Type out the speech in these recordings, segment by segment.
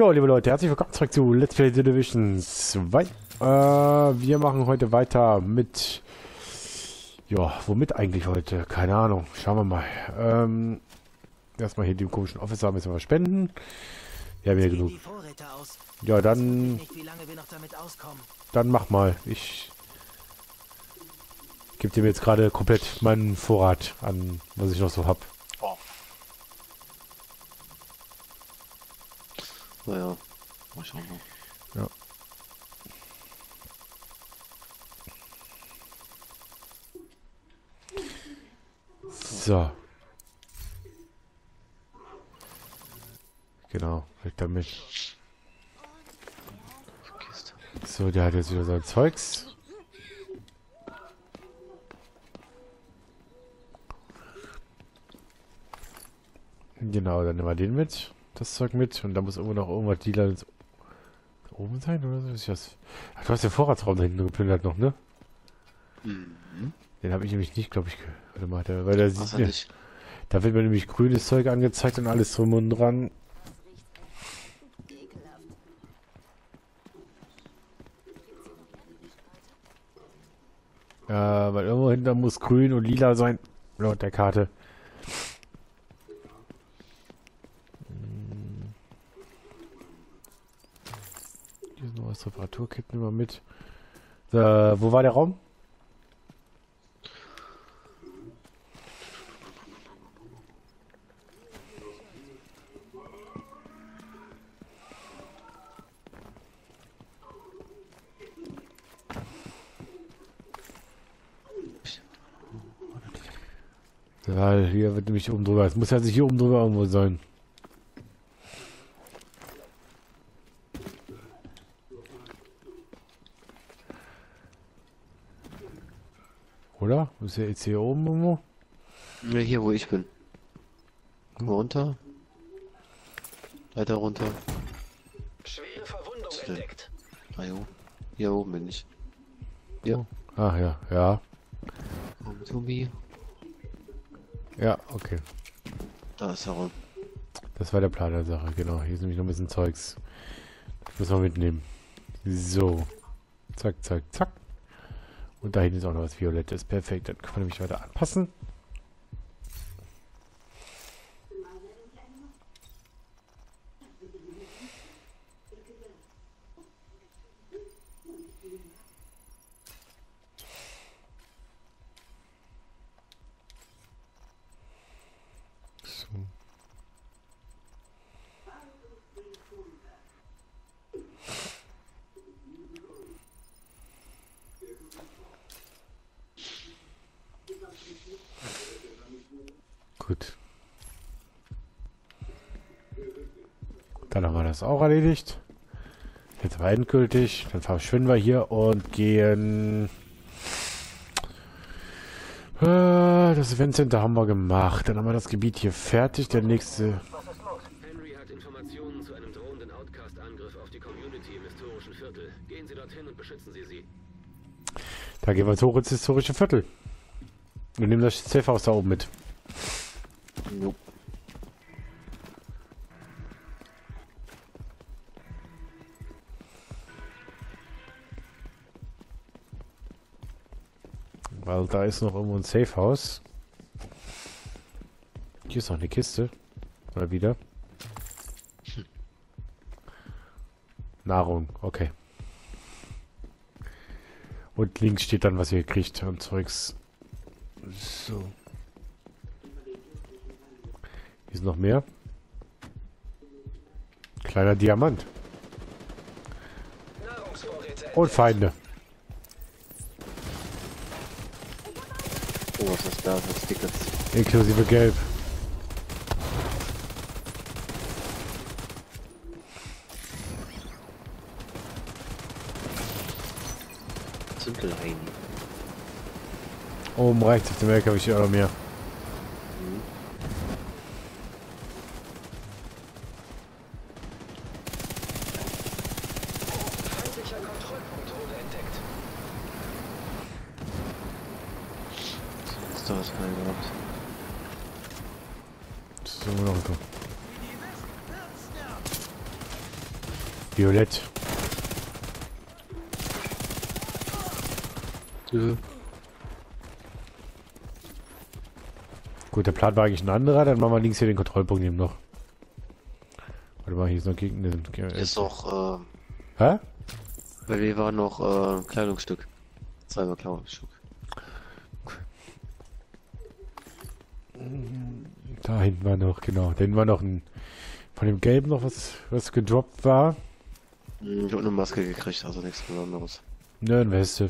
Jo, liebe Leute, herzlich willkommen zurück zu Let's Play The Division 2. Wir machen heute weiter mit... Ja, womit eigentlich heute? Keine Ahnung. Schauen wir mal. Erstmal hier den komischen Officer müssen wir spenden. Wir haben hier genug. Ja, dann... Dann mach mal. Ich gebe dir jetzt gerade komplett meinen Vorrat an, was ich noch so hab. Naja, mal schauen. Ja. So. Genau, weg damit. So, der hat jetzt wieder sein Zeugs. Genau, dann nehmen wir den mit. Das Zeug mit. Und da muss irgendwo noch irgendwas lila oben sein, oder so? Ist das... Ach, du hast den Vorratsraum da hinten geplündert noch, ne? Mhm. Den habe ich nämlich nicht, glaube ich. Warte mal, weil da sieht mir, Nicht. da wird mir nämlich grünes Zeug angezeigt und alles drum und dran. Weil irgendwo hinter muss grün und lila sein, laut der Karte. Hier ist noch was Reparaturkit, nehmen wir mit. Wo war der Raum? Weil hier wird nämlich oben drüber. Es muss ja sich hier oben drüber irgendwo sein. Oder? Ist ja jetzt hier oben irgendwo? Ja, hier wo ich bin. Runter. Weiter runter. Schwere Verwundung entdeckt. Ah jo. Hier oben bin ich. Ja. Ach ja, ja. Tobi. Ja, okay. Da ist der Raum. Das war der Plan der Sache, genau. Hier ist nämlich noch ein bisschen Zeugs. Das müssen wir mitnehmen. So. Zack, zack, zack. Und da hinten ist auch noch was Violettes. Perfekt, dann können wir nämlich weiter anpassen. So. Gut. Dann haben wir das auch erledigt. Jetzt war endgültig. Dann verschwinden wir hier und gehen... Das Eventcenter haben wir gemacht. Dann haben wir das Gebiet hier fertig. Der nächste... Henry hat Informationen zu einem drohenden Outcast-Angriff auf die Community im historischen Viertel. Gehen Sie dorthin und beschützen Sie sie. Da gehen wir jetzt hoch ins historische Viertel. Wir nehmen das Safehouse da oben mit. Jo. Weil da ist noch irgendwo ein Safehouse. Hier ist noch eine Kiste. Mal wieder. Nahrung, okay. Und links steht dann, was ihr kriegt und Zeugs. So. Hier ist noch mehr. Kleiner Diamant. Nahrungsvorräte Und Feinde. Oh, was ist da? Was Tickets? Inklusive Gelb. Zündelheim. Oben rechts auf dem LKW steht auch noch mehr. feindlicher Kontrollpunkt wurde entdeckt. Ist da was rein gehabt? So, noch so. Violett. Gut, der Plan war eigentlich ein anderer. Dann machen wir links hier den Kontrollpunkt eben noch. Warte mal, hier ist noch gegen den... Ist doch, Hä? bei mir war noch, Kleidungsstück. Zweimal Kleidungsstück. Da hinten war noch, genau. Da hinten war noch ein... Von dem Gelben noch was gedroppt war. Ich hab eine Maske gekriegt, also nichts Besonderes. Ne, eine Weste.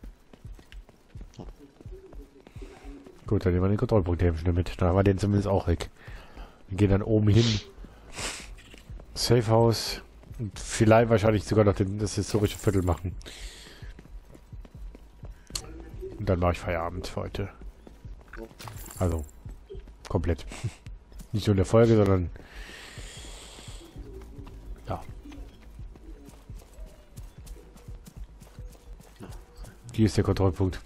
Gut, dann nehmen wir den Kontrollpunkt eben schnell mit. Dann haben wir den zumindest auch weg. Wir gehen dann oben hin. Safe House. Und vielleicht wahrscheinlich sogar noch das historische Viertel machen. Und dann mache ich Feierabend für heute. Also, komplett. Nicht nur in der Folge, sondern... Ja. Hier ist der Kontrollpunkt.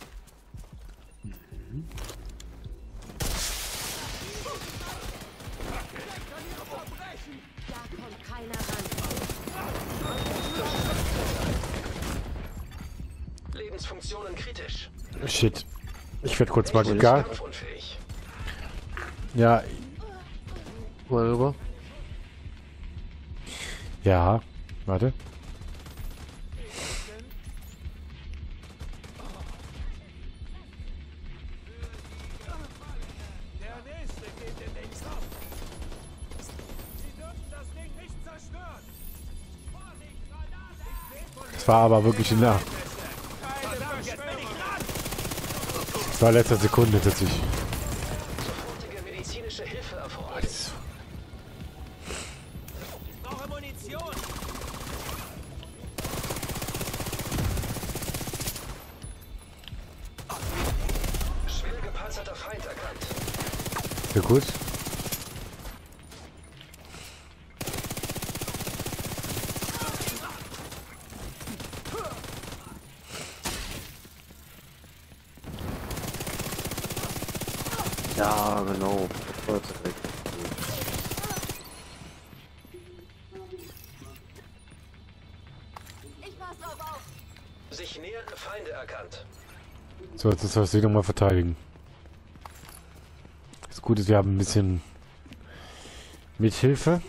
Lebensfunktionen kritisch. Shit. Ich werde kurz mal gar... Kampfunfähig. Ja, Mal rüber. ja. Warte. Der nächste geht in den Stoff. Sie dürfen das Ding nicht zerstören. Vorsicht, Granate! Das war aber wirklich in der... Das war letzter Sekunde tatsächlich. Sofortige medizinische Hilfe erforderlich. Ich brauche Munition. Schwer gepanzerter Feind erkannt. Sehr gut. Ja, genau. Ich pass drauf auf. Sich nähernde Feinde erkannt. So, jetzt ist das nochmal verteidigen. Das Gute ist, wir haben ein bisschen Mithilfe.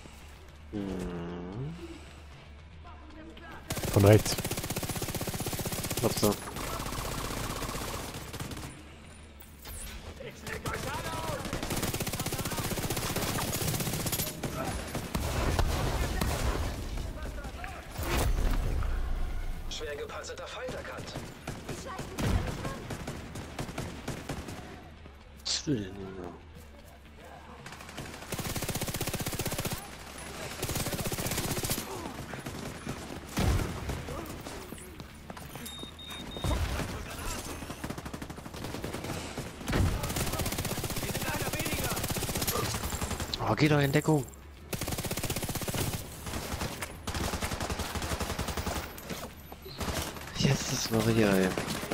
Von rechts. Was da? Schwer gepanzerter Feind erkannt. Was will denn hier? Oh, geh doch in Deckung. Jesus Maria, ey.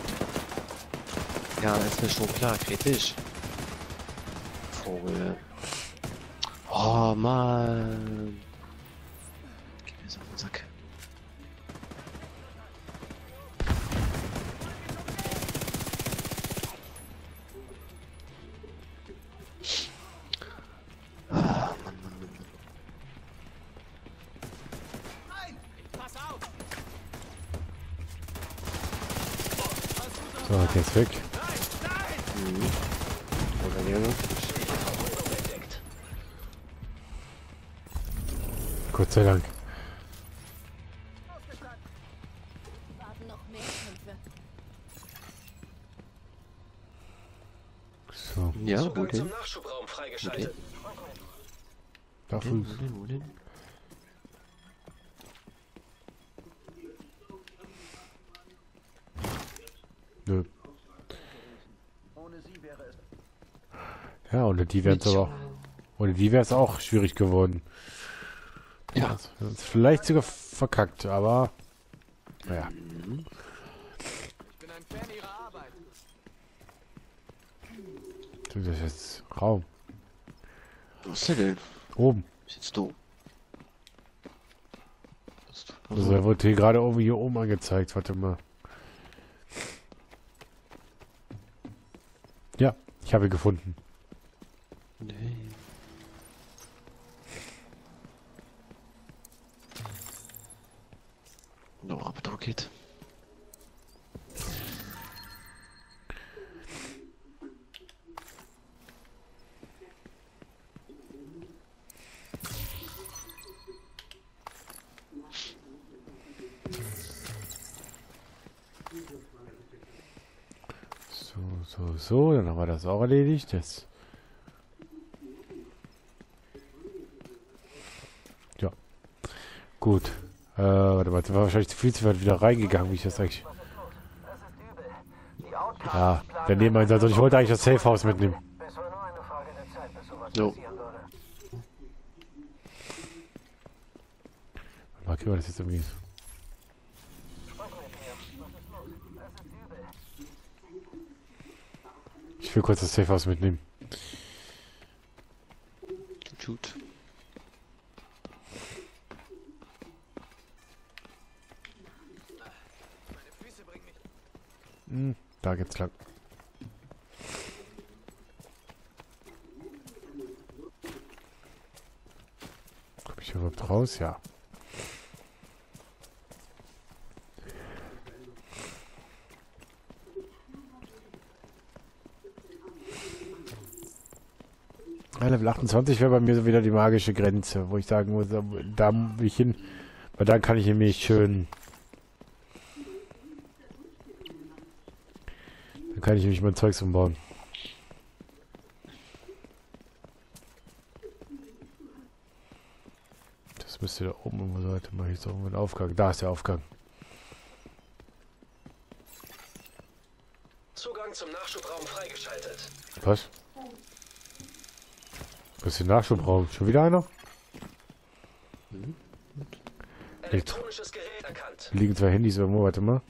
Ja, ist mir schon klar, kritisch. Vogel. Oh, Mann. Geh mir so auf den Sack. Ah, Mann, Mann, Mann. Pass auf. So, der ist weg. Oder Junge? Entdeckt. Gott sei Dank. Warten noch mehr Kämpfe. So, Ja, wo Zugang zum denn? Nachschubraum freigeschaltet. da Fuß. Wo denn? Nö. Ja, ohne die wäre es aber auch. Ohne die wäre es auch schwierig geworden. Ja. Das ist vielleicht sogar verkackt, aber. Naja. Ich bin ein Fan Ihrer Arbeit. Das ist jetzt Raum. Wo ist der denn? Oben. Sitzt du? Was Also er wurde hier gerade irgendwie hier oben angezeigt. Warte mal. Ja, ich habe ihn gefunden. Nee. Noch abdruckt. So, dann haben wir das auch erledigt. Jetzt. Ja. Gut. Warte mal, jetzt war wahrscheinlich viel zu weit wieder reingegangen, wie ich das eigentlich. Ja, der Nebeneinsatz. Und ich wollte eigentlich das Safe House mitnehmen. So. Markieren wir das jetzt irgendwie so. Ich will kurz das Safe House mitnehmen. Gut. Da geht's lang. Komm ich hier überhaupt raus? Ja. Ja, Level 28 wäre bei mir so wieder die magische Grenze, wo ich sagen muss, da will ich hin, weil dann kann ich nämlich schön... Dann kann ich nämlich mein Zeugs umbauen. Das müsste da oben irgendwo sein. Warte mal, hier ist irgendwo ein Aufgang. Da ist der Aufgang. Zugang zum Nachschubraum freigeschaltet. Was? Was ist der Nachschubraum? Schon wieder einer? Elektronisches Gerät erkannt. Hier liegen zwei Handys irgendwo, warte mal.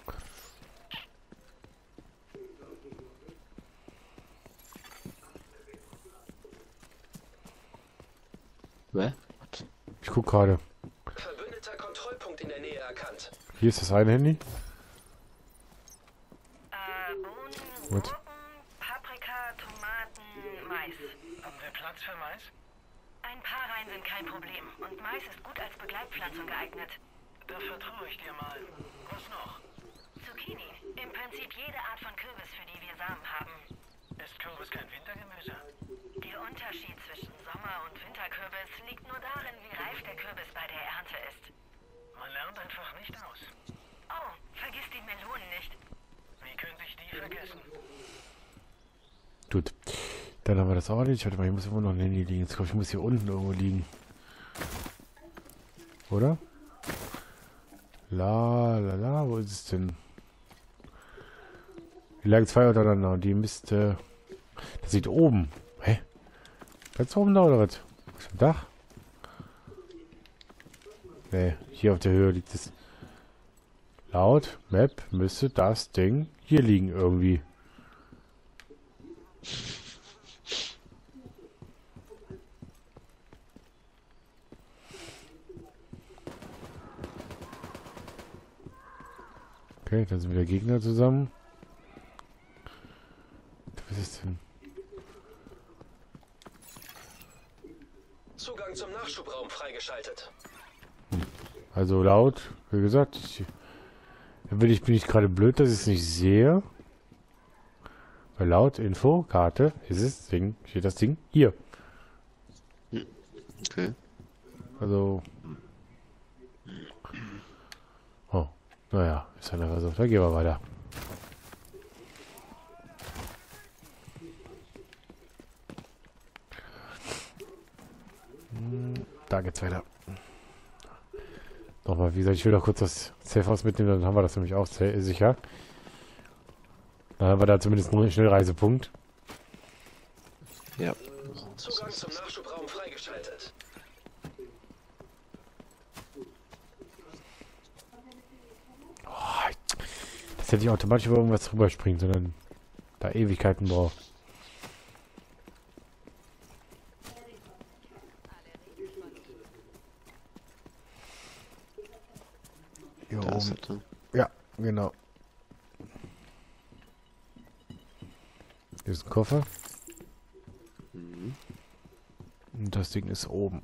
Hä? Ich guck gerade. Verbündeter Kontrollpunkt in der Nähe erkannt. Hier ist das eine Handy. Bohnen, Gut. Gurken, Paprika, Tomaten, Mais. Haben wir Platz für Mais? Ein paar Reihen sind kein Problem und Mais ist gut als Begleitpflanzung geeignet. Da vertraue ich dir mal. Was noch? Zucchini, im Prinzip jede Art von Kürbis, für die wir Samen haben. Ist Kürbis kein Wintergemüse? Der Unterschied zwischen Sommer- und Winterkürbis liegt nur darin, wie reif der Kürbis bei der Ernte ist. Man lernt einfach nicht aus. Oh, vergiss die Melonen nicht. Wie könnte ich die vergessen? Gut. Dann haben wir das auch nicht. Warte mal, hier muss immer noch ein Handy liegen. Jetzt glaube ich, muss hier unten irgendwo liegen. Oder? La, wo ist es denn? Die lagen zwei untereinander und die müsste... Das sieht oben. Hä? Ganz oben da oder was? Auf dem Dach? Ne, hier auf der Höhe liegt es. Laut Map müsste das Ding hier liegen irgendwie. Okay, da sind wieder Gegner zusammen. Was ist denn? Zugang zum Nachschubraum freigeschaltet. Also laut, wie gesagt, bin ich gerade blöd, dass ich es nicht sehe. Weil laut Info, Karte, ist es Ding, steht das Ding hier. Okay. Also. Oh, naja, ist halt einfach so. Dann gehen wir weiter. Da geht's weiter. Nochmal, wie gesagt, ich will doch kurz das Safe House mitnehmen, dann haben wir das nämlich auch sicher. Dann haben wir da zumindest einen Schnellreisepunkt. Ja. Zugang zum Nachschubraum freigeschaltet. Das hätte ich automatisch über irgendwas drüber springen, sondern da Ewigkeiten braucht. Hier Da ist oben. er. Ja, genau. Hier ist ein Koffer. Mhm. Und das Ding ist oben.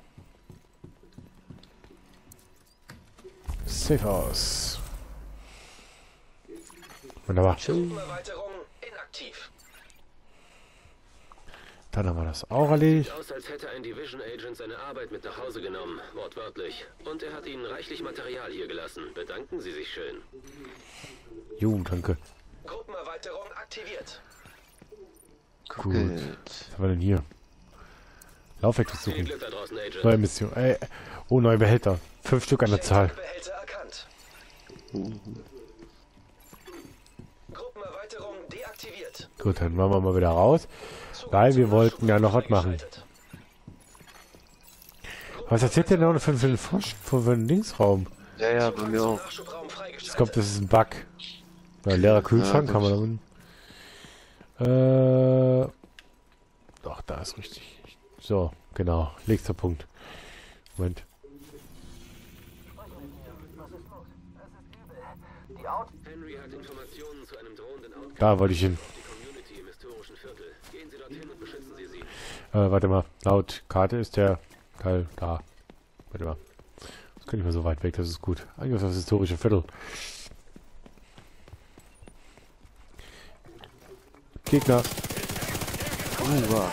Safe aus. Wunderbar. Erweiterung inaktiv. Dann haben wir das auch erledigt. Sieht aus, als hätte ein Division Agent seine Arbeit mit nach Hause genommen, wortwörtlich. Und er hat Ihnen reichlich Material hier gelassen. Bedanken Sie sich schön. Jo, danke. Gruppenerweiterung aktiviert. Gut. Was haben wir denn hier? Laufwerk Viel suchen. Glück da draußen, Agent. Neue Mission. Oh, neue Behälter. 5 Stück an der Zahl. Behälter erkannt. Gruppenerweiterung deaktiviert. Gut, dann machen wir mal wieder raus. Weil wir wollten ja noch was machen. Was erzählt der noch für einen Dingsraum? Ja, bei mir auch. Nachschubraum Ich freigeschaltet. glaube, das ist ein Bug. Weil leerer Kühlschrank Ja, kann man da unten. Doch, da ist richtig. So, genau. Nächster Punkt. Moment. Henry hat Informationen zu einem drohenden Outcast Da wollte ich hin. auf die Community im historischen Viertel. Gehen Sie dorthin und beschützen Sie sie. Warte mal. Laut Karte ist der Teil da. Warte mal. Das kann nicht mehr so weit weg, das ist gut. Angriff auf das historische Viertel. Gegner. Wow.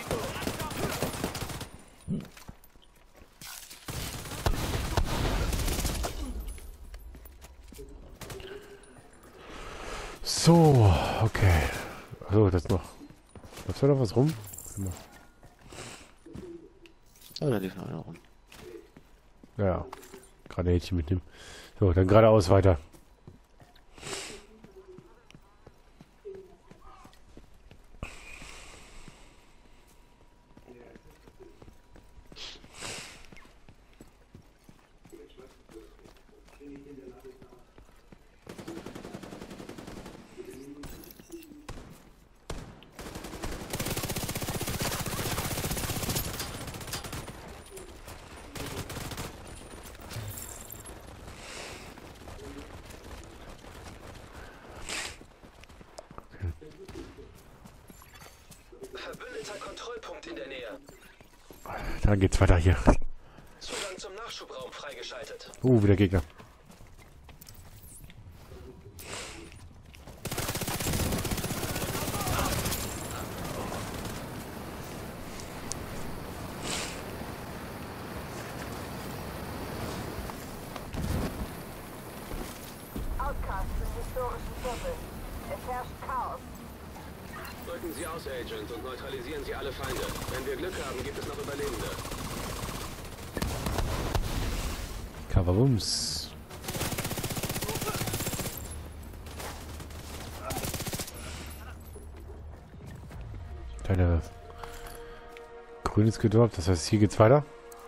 So, okay. So, das noch. Läuft da noch was rum? Warte mal. Oh, da lief noch einer rum. Ja, Granatchen mitnehmen. So, dann geradeaus weiter. Verbündeter Kontrollpunkt in der Nähe. Dann geht's weiter hier. Zugang zum Nachschubraum freigeschaltet. Wieder Gegner. Outcasts im historischen Viertel. Es herrscht Chaos. Drücken Sie aus, Agent, und neutralisieren Sie alle Feinde. Wenn wir Glück haben, gibt es noch Überlebende. Kavabums. Kleine grünes gedroppt, das heißt, hier geht's weiter.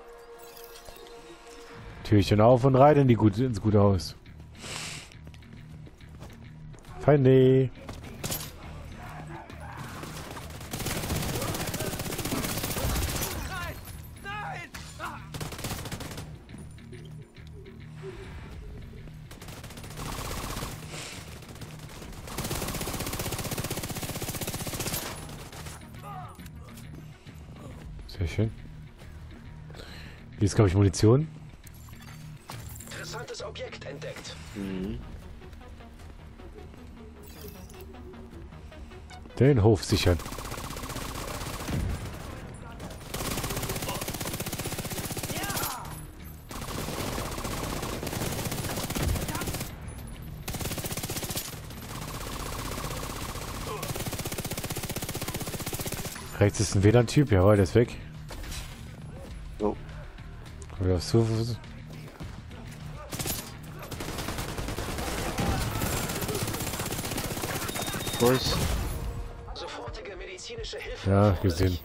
Türchen auf und rein in ins gute Haus. Feinde. Nein! Ah! Sehr schön. Hier ist, glaube ich, Munition. Interessantes Objekt entdeckt. Mhm. Den Hof sichern. Rechts ist ein WLAN-Typ, jawohl, der ist weg. Oh. Oder so. Boys. Sofortige medizinische Hilfe. Ja, erforderlich. gesehen.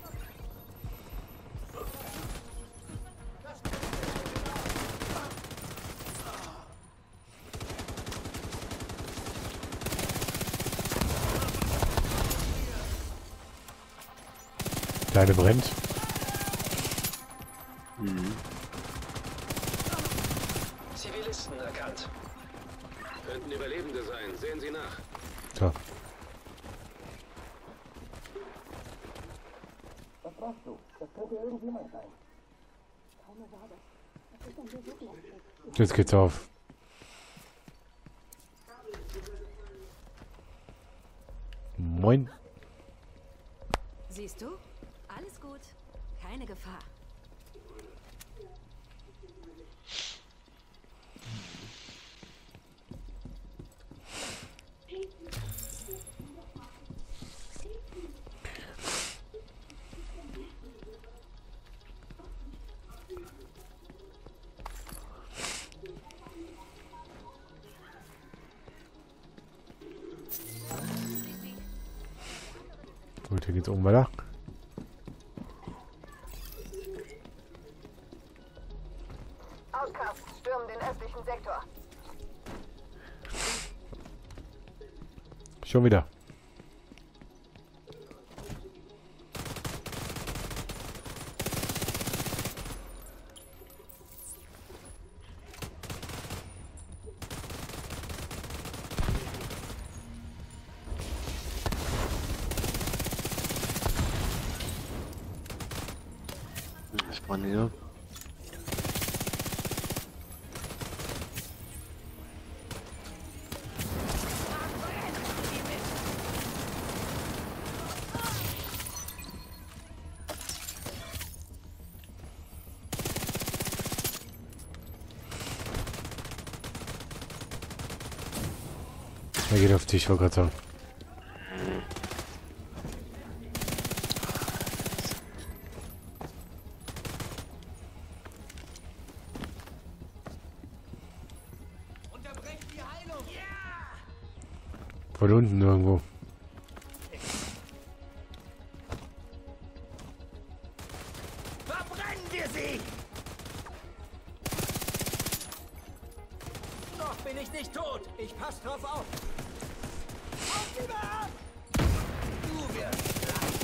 Kleine brennt. Mhm. Zivilisten erkannt. Sie nach. So. Jetzt geht's auf. Moin. Siehst du? Alles gut. Keine Gefahr. Gut, hier geht's oben weiter. Outcasts stürmen den östlichen Sektor. Schon wieder. Spannend, ja. Er geht auf dich, ich wollte gerade sagen. Unterbrecht die Heilung! Von unten irgendwo. Verbrennen wir sie! Noch bin ich nicht tot. Ich pass drauf auf. Auf die Bahn! Du wirst gleich.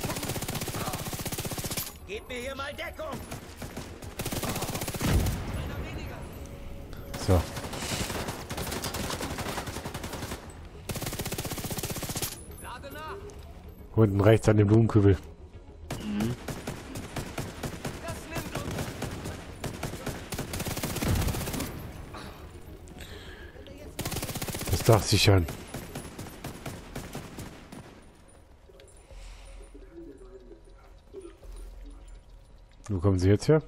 Gib mir hier mal Deckung! Einer weniger. So. Lade nach! Unten rechts an dem Blumenkübel. Das nimmt uns. Das dachte ich schon. Wo kommen sie jetzt her?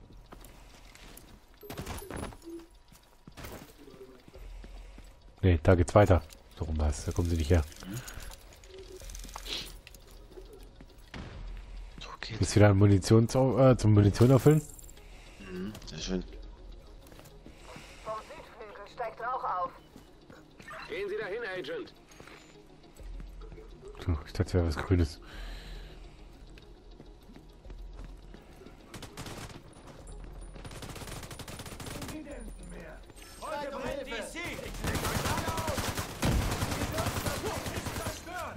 Ne, da geht's weiter. So rum was. Da kommen sie nicht her. Okay. Ist wieder Munition zum Munition auffüllen? Sehr schön. Vom Südflügel steigt Rauch auf. Gehen Sie dahin, Agent. Ich dachte, wäre was Grünes. Heute brennt DC! Ich leg euch alle auf! Die dürfen das Hoch nicht zerstören!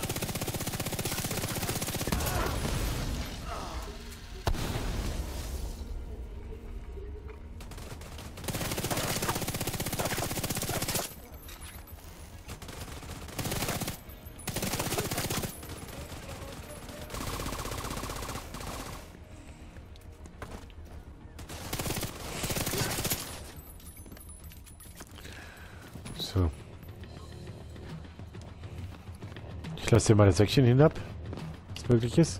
So. Ich lasse dir mal das Säckchen hinab, was möglich ist.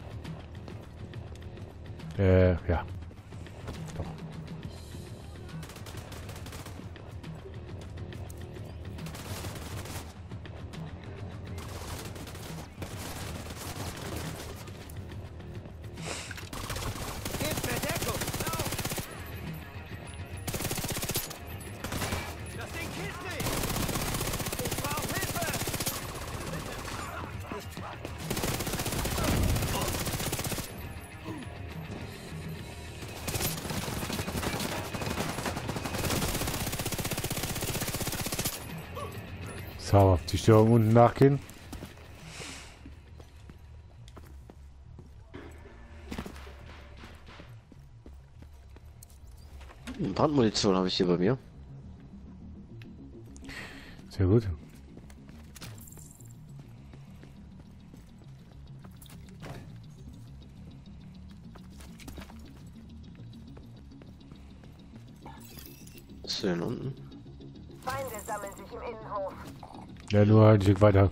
Ja. Doch. Gebt mir Deckung! Lauf! Das Ding killt mich! Ich brauch Hilfe! Sauber. Die Störung unten nachgehen. Brandmunition habe ich hier bei mir. Sehr gut. hast du denn unten? Feinde sammeln sich im Innenhof. Ja, nur ein Stück weiter.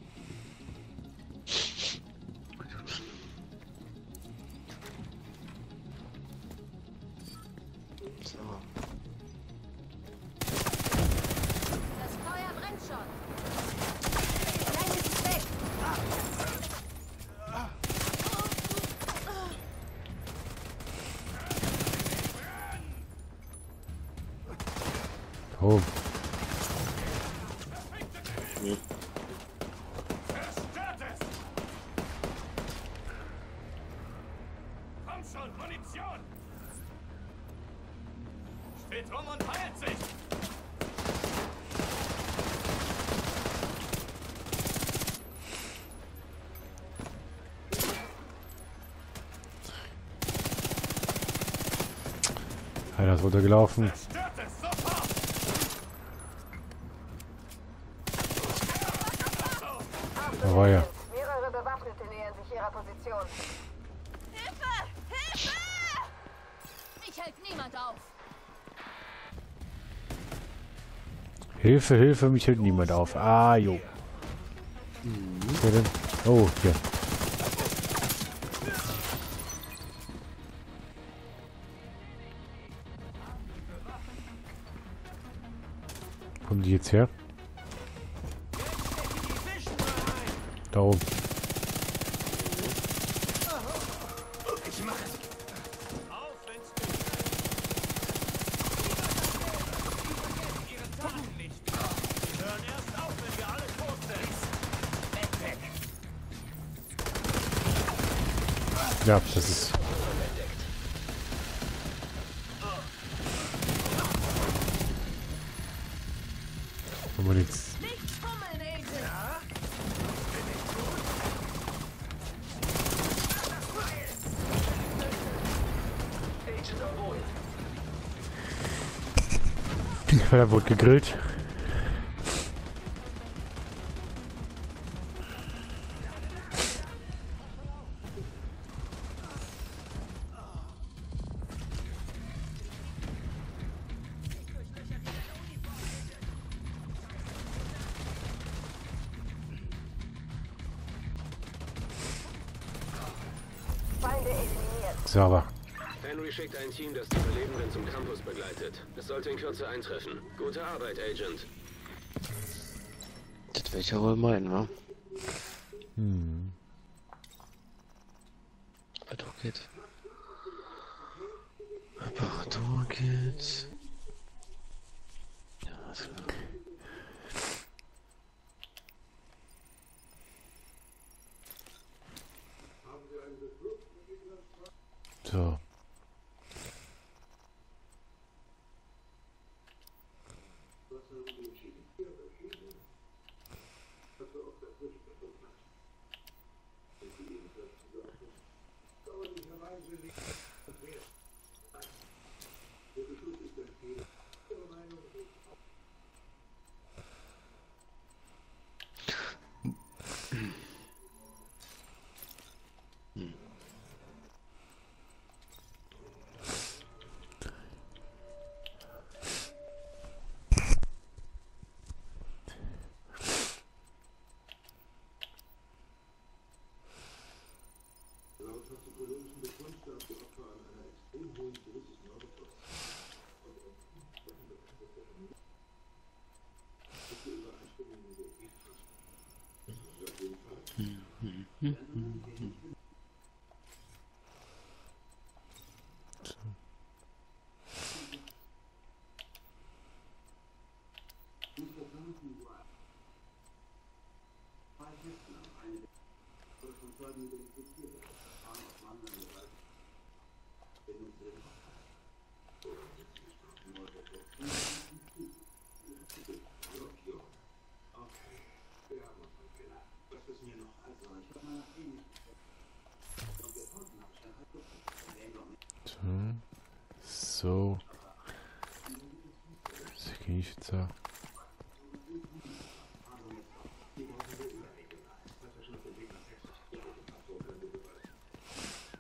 So. Das Feuer brennt schon. Kleines ist weg. Oh, Zerstört es! Komm schon, Munition! Steht rum und heilt sich! einer ist runtergelaufen. Zerstört es sofort! Da war er. Mehrere Bewaffnete nähern sich ihrer Position. Hilfe! Hilfe! Mich hält niemand auf. Hilfe, Hilfe, mich hält niemand auf. Ah, jo. Wer denn? Oh, hier. Kommen die jetzt her? Da oben. Auf, wenn's du... Ihre Taten nicht. Sie hören erst auf, wenn wir alle tot sind. Weg. Ja, das ist... Aber nichts. Nicht fummeln, Agent. Da wurde gegrillt. Feinde eliminiert. Sauber. Henry schickt ein Team, das die Überlebenden zum Campus begleitet. Es sollte in Kürze eintreffen. Gute Arbeit, Agent. Das will ich ja wohl meinen, wa? Hm. Apparatur-Kit. Apparatur-Kit. Ja, ist klar. So. So. Security-Schützer.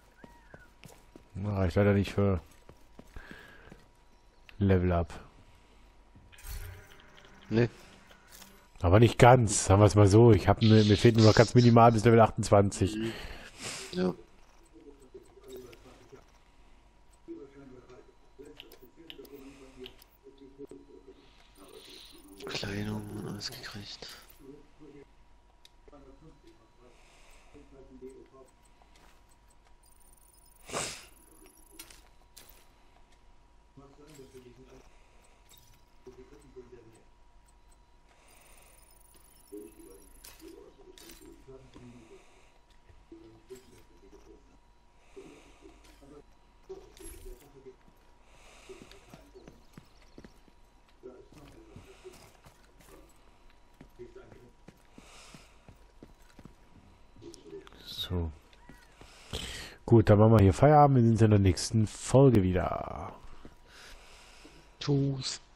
Reicht leider nicht für Level Up. Ne. Aber nicht ganz, sagen wir es mal so. Mir fehlt nur noch ganz minimal bis Level 28. Ja. Kleidung und alles gekriegt. So. Gut, dann machen wir hier Feierabend. Wir sehen uns in der nächsten Folge wieder. Tschüss.